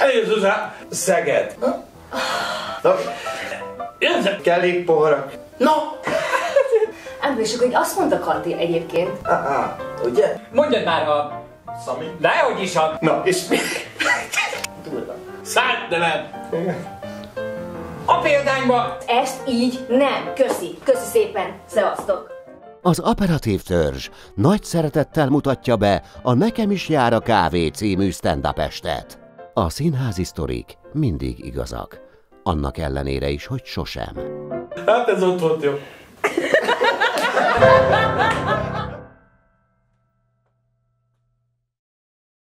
Jézusa, Szeged. Kellék poharak. No! András, akkor azt mondta Kati egyébként. Ugye? Mondjad már a... Szami? Dehogy is a... Na, és mi? Durva. Szállt, de nem. A példányba... Ezt így nem. Köszi. Köszi szépen. Szevasztok. Az Aperatív Törzs nagy szeretettel mutatja be a Nekem is jár a kávé című stand-up estet. A színházi sztorik mindig igazak, annak ellenére is, hogy sosem. Hát ez ott volt jó.